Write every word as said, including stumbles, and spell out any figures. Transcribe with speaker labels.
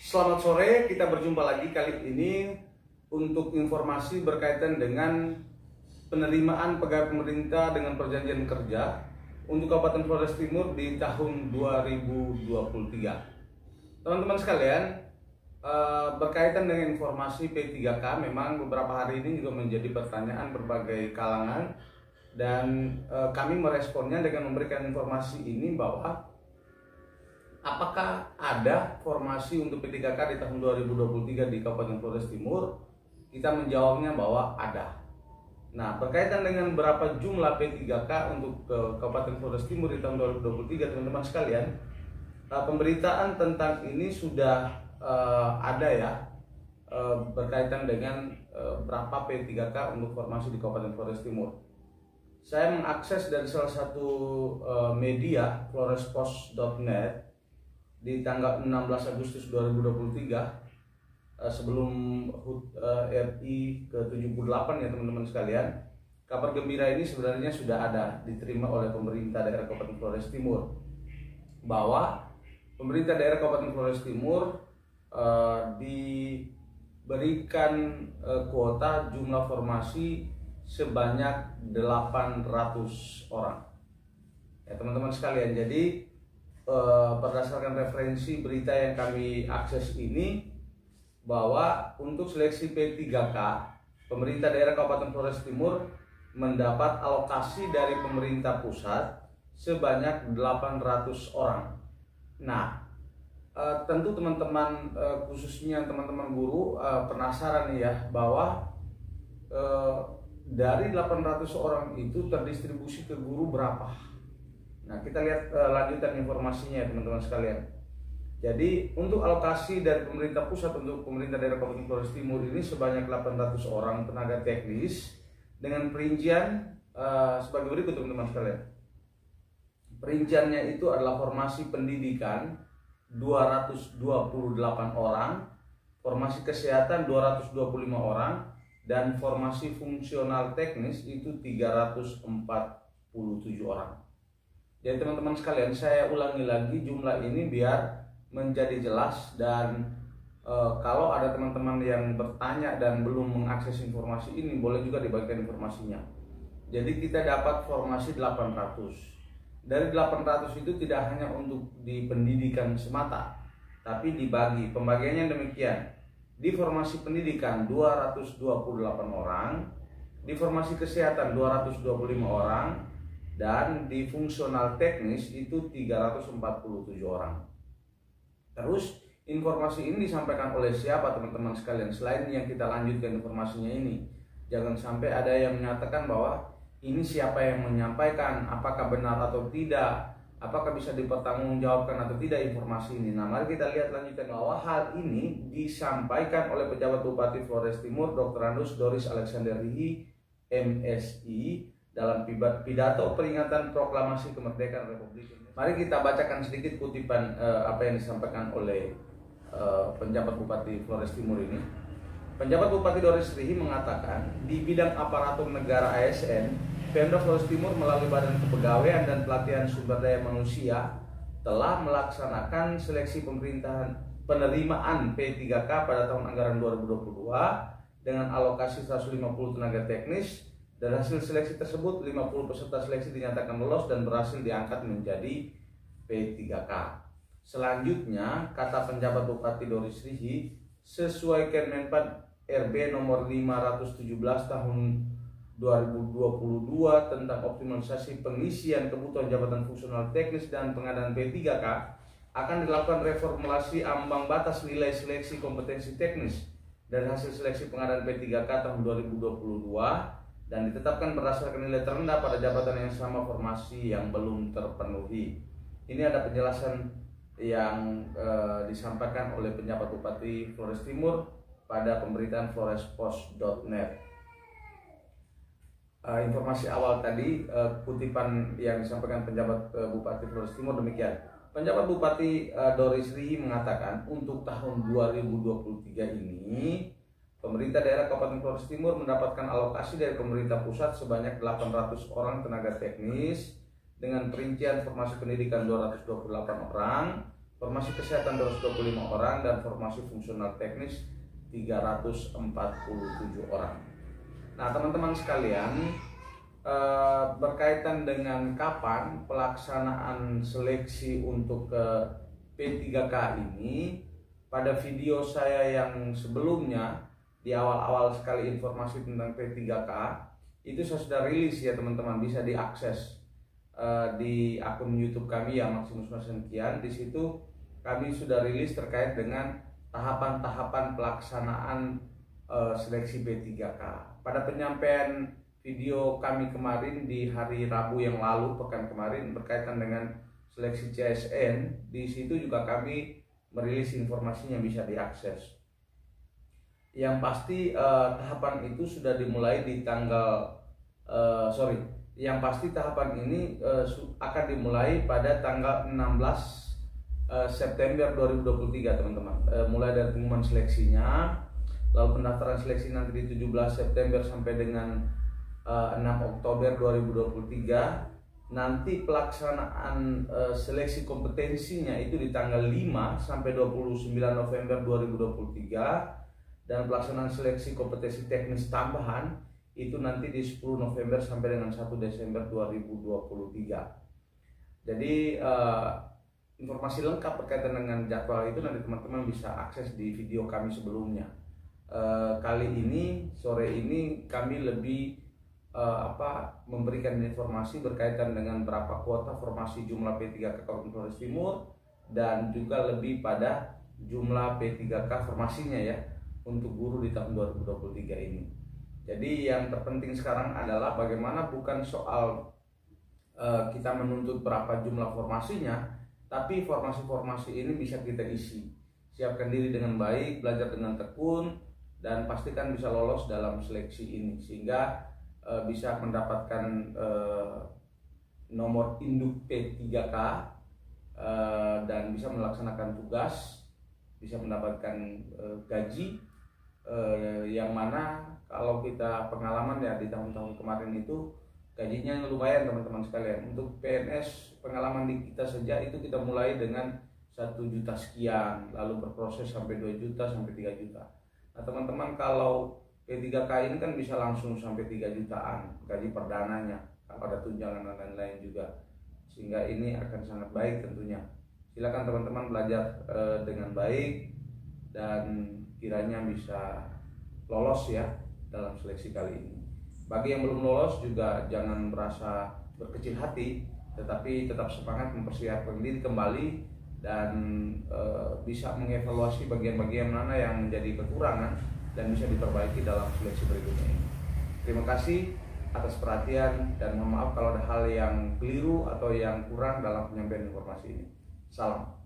Speaker 1: Selamat sore, kita berjumpa lagi kali ini untuk informasi berkaitan dengan penerimaan pegawai pemerintah dengan perjanjian kerja untuk Kabupaten Flores Timur di tahun dua ribu dua puluh tiga. Teman-teman sekalian, berkaitan dengan informasi P tiga K, memang beberapa hari ini juga menjadi pertanyaan berbagai kalangan, dan kami meresponnya dengan memberikan informasi ini bahwa apakah ada formasi untuk P tiga K di tahun dua ribu dua puluh tiga di Kabupaten Flores Timur? Kita menjawabnya bahwa ada. Nah, berkaitan dengan berapa jumlah P tiga K untuk Kabupaten Flores Timur di tahun dua ribu dua puluh tiga, teman-teman sekalian, pemberitaan tentang ini sudah uh, ada ya, uh, berkaitan dengan uh, berapa P tiga K untuk formasi di Kabupaten Flores Timur. Saya mengakses dari salah satu uh, media, florespost dot net, di tanggal enam belas Agustus dua ribu dua puluh tiga, sebelum H U T R I ke tujuh puluh delapan ya teman-teman sekalian. Kabar gembira ini sebenarnya sudah ada diterima oleh pemerintah daerah Kabupaten Flores Timur, bahwa pemerintah daerah Kabupaten Flores Timur uh, diberikan uh, kuota jumlah formasi sebanyak delapan ratus orang ya teman-teman sekalian. Jadi berdasarkan referensi berita yang kami akses ini, bahwa untuk seleksi P tiga K, pemerintah daerah Kabupaten Flores Timur mendapat alokasi dari pemerintah pusat sebanyak delapan ratus orang. Nah, tentu teman-teman, khususnya teman-teman guru, penasaran ya, bahwa dari delapan ratus orang itu terdistribusi ke guru berapa. Nah, kita lihat uh, lanjutan informasinya ya teman-teman sekalian. Jadi untuk alokasi dari pemerintah pusat untuk pemerintah daerah Kabupaten Flores Timur ini sebanyak delapan ratus orang tenaga teknis, dengan perincian uh, sebagai berikut teman-teman sekalian. Perinciannya itu adalah formasi pendidikan dua ratus dua puluh delapan orang, formasi kesehatan dua ratus dua puluh lima orang, dan formasi fungsional teknis itu tiga ratus empat puluh tujuh orang. Jadi teman-teman sekalian, saya ulangi lagi jumlah ini biar menjadi jelas, dan e, kalau ada teman-teman yang bertanya dan belum mengakses informasi ini, boleh juga dibagikan informasinya. Jadi kita dapat formasi delapan ratus. Dari delapan ratus itu tidak hanya untuk di pendidikan semata, tapi dibagi. Pembagiannya demikian. Di formasi pendidikan dua ratus dua puluh delapan orang, di formasi kesehatan dua ratus dua puluh lima orang, dan di fungsional teknis itu tiga ratus empat puluh tujuh orang. Terus informasi ini disampaikan oleh siapa teman-teman sekalian? Selain yang kita lanjutkan informasinya ini, jangan sampai ada yang menyatakan bahwa ini siapa yang menyampaikan, apakah benar atau tidak, apakah bisa dipertanggungjawabkan atau tidak informasi ini. Nah, mari kita lihat lanjutan, bahwa hal ini disampaikan oleh pejabat Bupati Flores Timur Doktor Andus Doris Alexander Rihi M Si dalam pidato peringatan proklamasi kemerdekaan Republik Indonesia. Mari kita bacakan sedikit kutipan uh, apa yang disampaikan oleh uh, penjabat Bupati Flores Timur ini. Penjabat Bupati Doris Rihi mengatakan, di bidang aparatur negara A S N, Pemda Flores Timur melalui Badan Kepegawaian dan Pelatihan Sumber Daya Manusia telah melaksanakan seleksi pemerintahan penerimaan P tiga K pada tahun anggaran dua ribu dua puluh dua dengan alokasi seratus lima puluh tenaga teknis. Dan hasil seleksi tersebut, lima puluh peserta seleksi dinyatakan lolos dan berhasil diangkat menjadi P tiga K. Selanjutnya, kata penjabat Bupati Doris Rihi, sesuai Kemenpan R B nomor lima ratus tujuh belas tahun dua ribu dua puluh dua tentang optimalisasi pengisian kebutuhan jabatan fungsional teknis dan pengadaan P tiga K, akan dilakukan reformulasi ambang batas nilai seleksi kompetensi teknis dan hasil seleksi pengadaan P tiga K tahun dua ribu dua puluh dua, dan ditetapkan berdasarkan nilai terendah pada jabatan yang sama formasi yang belum terpenuhi. Ini ada penjelasan yang e, disampaikan oleh penjabat Bupati Flores Timur pada pemberitaan florespost dot net. E, informasi awal tadi, e, kutipan yang disampaikan penjabat e, Bupati Flores Timur demikian. Penjabat Bupati e, Doris Rihi mengatakan, untuk tahun dua ribu dua puluh tiga ini pemerintah daerah Kabupaten Flores Timur mendapatkan alokasi dari pemerintah pusat sebanyak delapan ratus orang tenaga teknis dengan perincian formasi pendidikan dua ratus dua puluh delapan orang, formasi kesehatan dua ratus dua puluh lima orang, dan formasi fungsional teknis tiga ratus empat puluh tujuh orang. Nah, teman-teman sekalian, eh, berkaitan dengan kapan pelaksanaan seleksi untuk ke P tiga K ini, pada video saya yang sebelumnya di awal-awal sekali informasi tentang P tiga K itu saya sudah rilis ya teman-teman, bisa diakses uh, di akun YouTube kami ya, Maximus Masenkian. Di situ kami sudah rilis terkait dengan tahapan-tahapan pelaksanaan uh, seleksi P tiga K. Pada penyampaian video kami kemarin di hari Rabu yang lalu, pekan kemarin, berkaitan dengan seleksi C S N, di situ juga kami merilis informasinya, bisa diakses. Yang pasti uh, tahapan itu sudah dimulai di tanggal uh, sorry, yang pasti tahapan ini uh, akan dimulai pada tanggal enam belas September dua ribu dua puluh tiga teman-teman. Uh, mulai dari pengumuman seleksinya, lalu pendaftaran seleksi nanti di tujuh belas September sampai dengan uh, enam Oktober dua ribu dua puluh tiga. Nanti pelaksanaan uh, seleksi kompetensinya itu di tanggal lima sampai dua puluh sembilan November dua ribu dua puluh tiga, dan pelaksanaan seleksi kompetensi teknis tambahan itu nanti di sepuluh November sampai dengan satu Desember dua ribu dua puluh tiga. Jadi uh, informasi lengkap berkaitan dengan jadwal itu nanti teman-teman bisa akses di video kami sebelumnya. Uh, kali ini, sore ini kami lebih uh, apa memberikan informasi berkaitan dengan berapa kuota formasi jumlah P tiga K Kabupaten Flores Timur, dan juga lebih pada jumlah P tiga K formasinya ya untuk guru di tahun dua ribu dua puluh tiga ini. Jadi yang terpenting sekarang adalah bagaimana bukan soal uh, kita menuntut berapa jumlah formasinya, tapi formasi-formasi ini bisa kita isi. Siapkan diri dengan baik, belajar dengan tekun, dan pastikan bisa lolos dalam seleksi ini sehingga uh, bisa mendapatkan uh, nomor induk P tiga K uh, dan bisa melaksanakan tugas, bisa mendapatkan uh, gaji uh, yang mana kalau kita pengalaman ya di tahun-tahun kemarin itu gajinya lumayan teman-teman sekalian. Untuk P N S pengalaman di kita saja itu kita mulai dengan satu juta sekian, lalu berproses sampai dua juta sampai tiga juta. Nah teman-teman, kalau P tiga K ini kan bisa langsung sampai tiga jutaan gaji perdananya, kalau ada tunjangan dan lain-lain juga, sehingga ini akan sangat baik tentunya. Silakan teman-teman belajar eh, dengan baik dan kiranya bisa lolos ya dalam seleksi kali ini. Bagi yang belum lolos juga jangan merasa berkecil hati, tetapi tetap semangat mempersiapkan diri kembali dan e, bisa mengevaluasi bagian-bagian mana yang menjadi kekurangan dan bisa diperbaiki dalam seleksi berikutnya ini. Terima kasih atas perhatian dan mohon maaf kalau ada hal yang keliru atau yang kurang dalam penyampaian informasi ini. Salam.